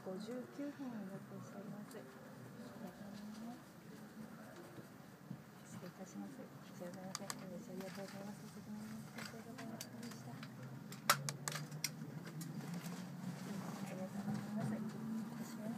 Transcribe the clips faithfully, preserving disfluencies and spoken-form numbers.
ごじゅうきゅうふんを予定しております。失礼いたします。申し訳ございません。ご視聴ありがとうございます。責任の先生がございました。ありがとうございます。失礼します。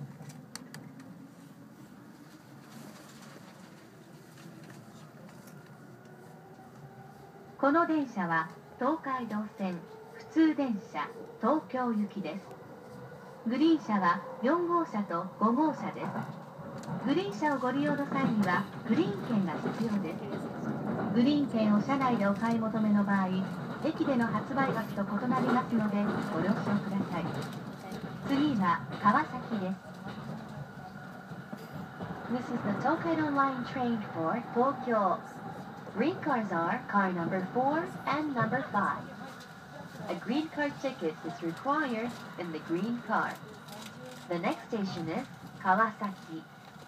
この電車は東海道線普通電車東京行きです。グリーン車はよん号車とご号車です。グリーン車をご利用の際にはグリーン券が必要です。グリーン券を車内でお買い求めの場合、駅での発売額と異なりますのでご了承ください。次は川崎です。This is the Tokaido Line train for Tokyo. Green cars are car number four and number five. A green card ticket is required in the green car. The next station is Kawasaki.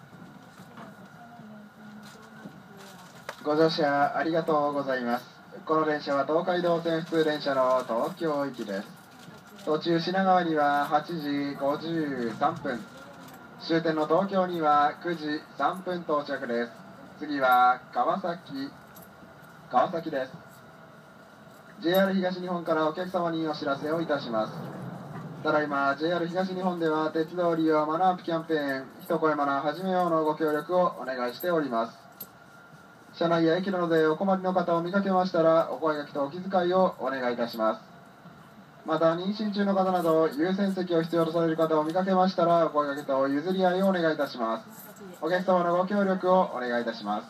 ご乗車ありがとうございます。この電車は東海道線普通電車の東京行きです。途中品川にははちじごじゅうさんぷん、終点の東京にはくじさんぷん到着です。次は川崎、川崎です。ジェイアール 東日本からお客様にお知らせをいたします。ただいま ジェイアール 東日本では鉄道利用マナーアップキャンペーン、一声マナー始めようのご協力をお願いしております。車内や駅などでお困りの方を見かけましたら、お声掛けとお気遣いをお願いいたします。また、妊娠中の方など、優先席を必要とされる方を見かけましたら、お声掛けと譲り合いをお願いいたします。お客様のご協力をお願いいたします。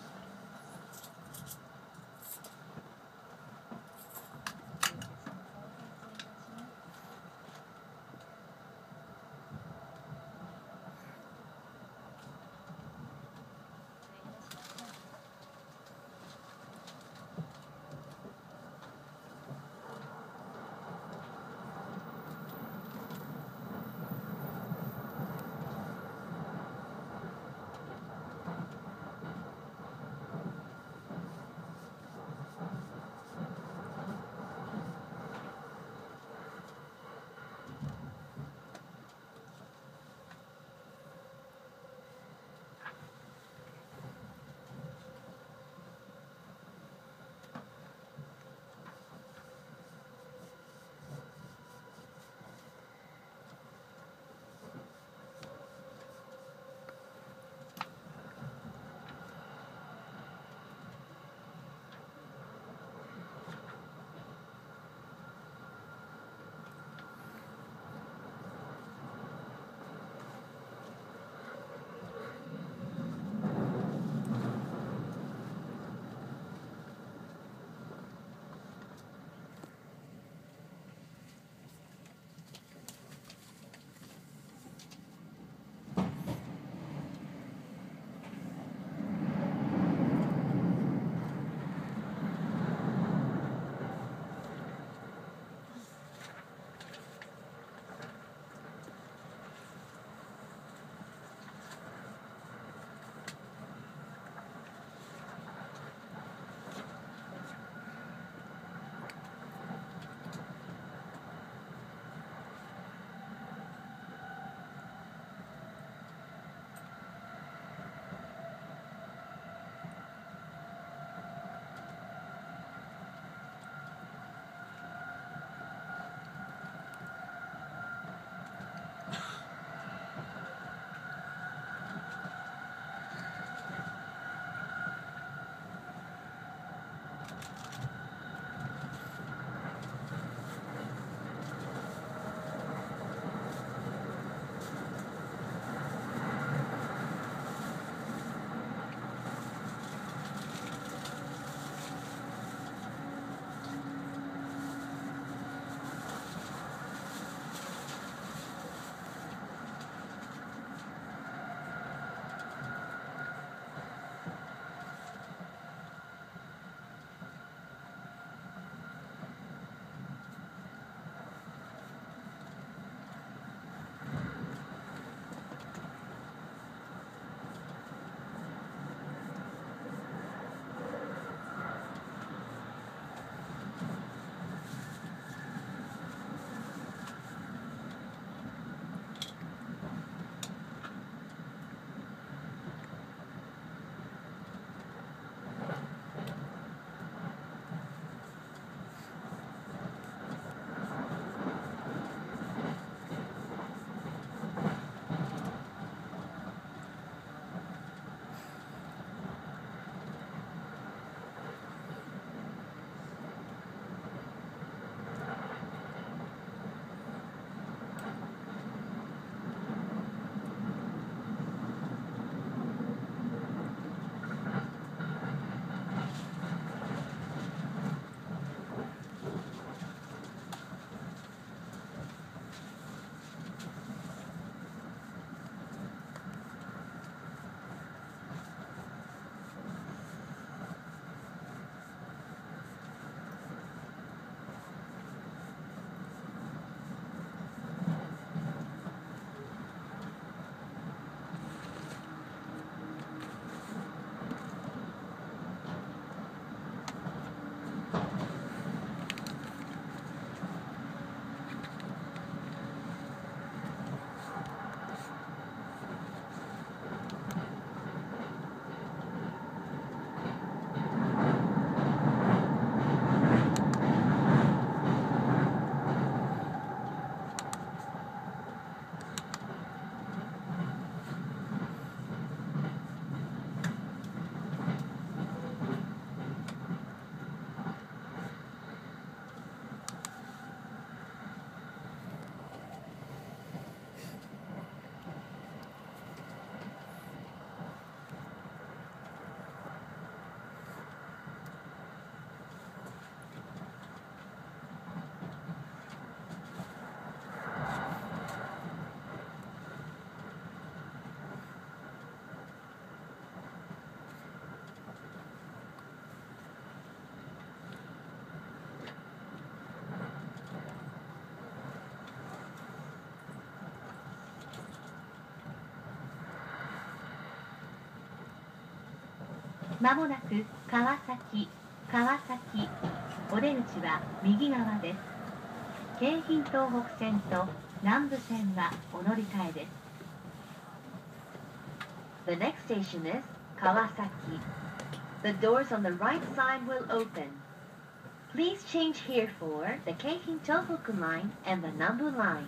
まもなく川崎、川崎、お出口は右側です。京浜東北線と南武線はお乗り換えです。The next station is Kawasaki. The doors on the right side will open. Please change here for the Keihin Tohoku line and the Nambu line.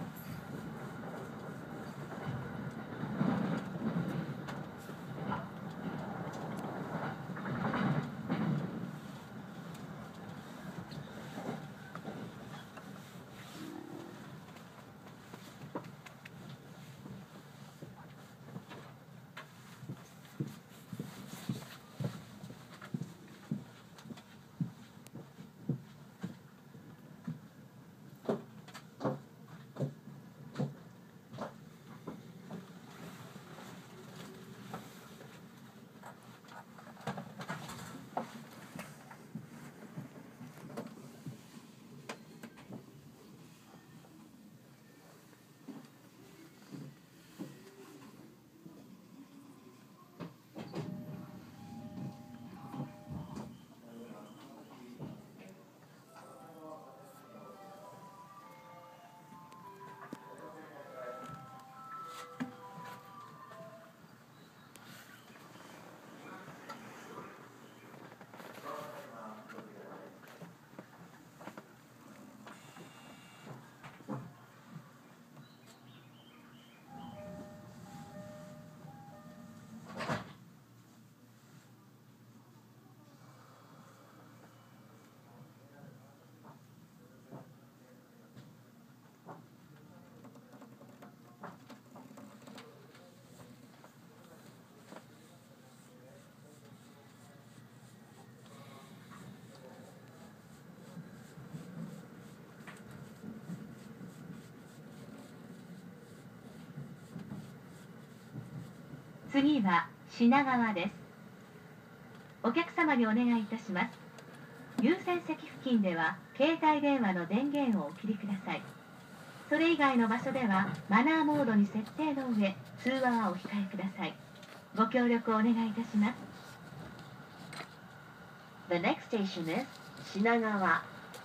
次は品川です。お客様にお願いいたします。優先席付近では携帯電話の電源をお切りください。それ以外の場所ではマナーモードに設定の上、通話はお控えください。ご協力をお願いいたします。The next station is Shinagawa.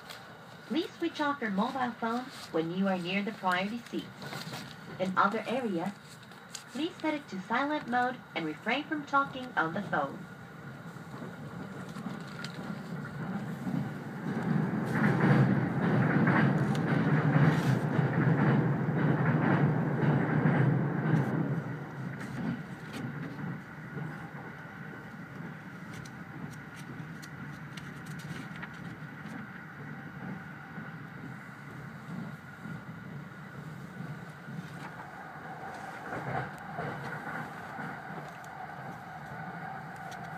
Please switch off your mobile phone when you are near the priority seats. In other areas, please set it to silent mode and refrain from talking on the phone. ご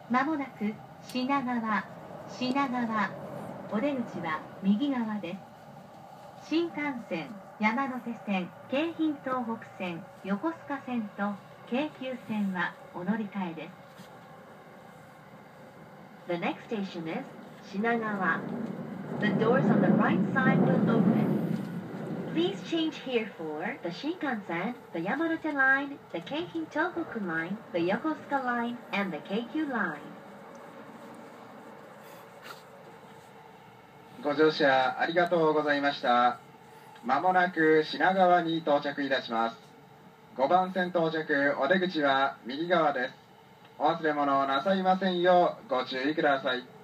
まもなく品川、品川、お出口は右側です。新幹線、山手線、京浜東北線、横須賀線と京急線はお乗り換えです。 The next station is Shinagawa. The doors on the right side will open. Please change here for the Shinkansen, the Yamanote Line, the Keihin Tohoku Line, the Yokosuka Line, and the Keikyu Line. ご乗車ありがとうございました。まもなく品川に到着いたします。ごばん線到着、お出口は右側です。お忘れ物なさいませんようご注意ください。